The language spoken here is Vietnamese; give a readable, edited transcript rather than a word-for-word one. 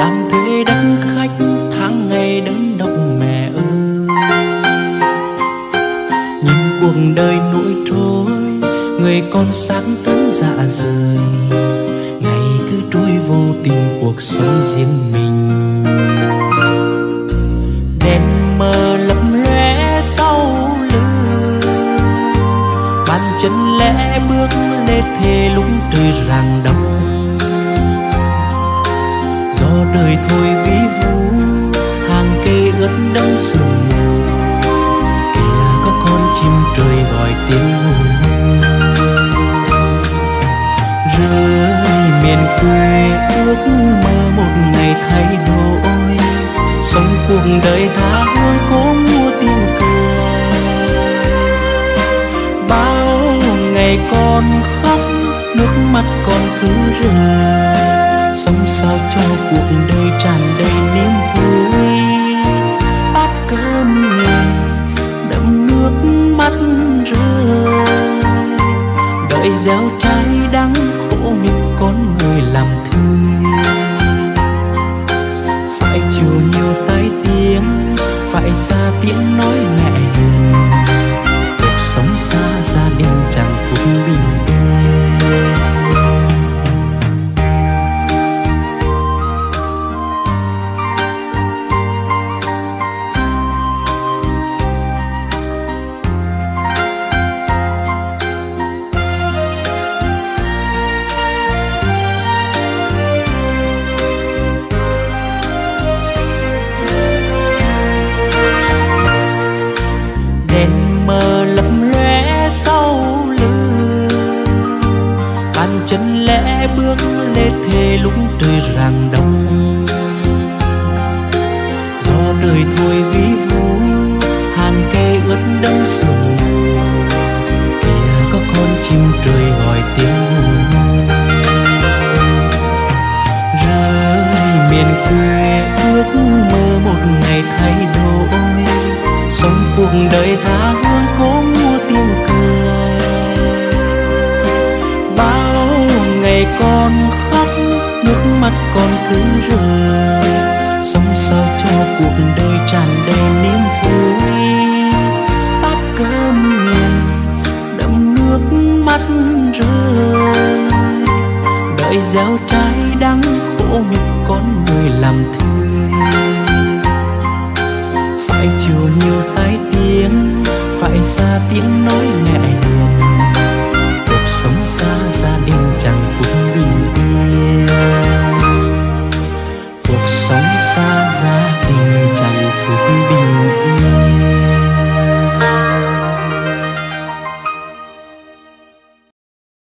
làm thuê đất khách tháng ngày đơn độc mẹ ơi. Nhìn cuộc đời nổi trôi, người con sáng tấn dạ rời, ngày cứ trôi vô tình cuộc sống riêng mình. Đèn mờ lấp lóe sau lưng, bàn chân lẽ bước lê thề lúc trời rạng đông. Gió đời thôi ví vu, hàng cây ướt đẫm sương mù, kìa có con chim trời gọi tiếng hùng hùng. Rơi miền quê ước mơ một ngày thay đổi, sống cuộc đời tha hương cố mua tiếng cười. Bao ngày con khóc, nước mắt con cứ rơi, sống sao cho cuộc đời tràn đầy niềm vui. Bát cơm ngày đậm nước mắt rơi, đợi gieo trái đắng khổ nhục con người làm thương. Phải chịu nhiều tai tiếng, phải xa tiếng nói mẹ hiền, cuộc sống xa gia đình chẳng phúc bình yên. Đèn mờ lấp lóe sau lưng, bàn chân lẽ bước lê thề lúc trời rạng đông. Gió đời thôi ví vu, hàng cây ướt đẫm sương mù, kìa có con chim trời gọi tiếng hùng hùng. Rơi miền quê ước mơ một ngày thay đổi, sống cuộc đời tha hương cố mua tiếng cười. Bao ngày con khóc, nước mắt con cứ rơi, sống sao cho cuộc đời tràn đầy niềm vui. Bát cơm ngày đậm nước mắt rơi, đợi gieo trái đắng khổ nhục con người làm thương. Phải chịu nhiều tai tiếng, phải xa tiếng nói mẹ hiền, cuộc sống xa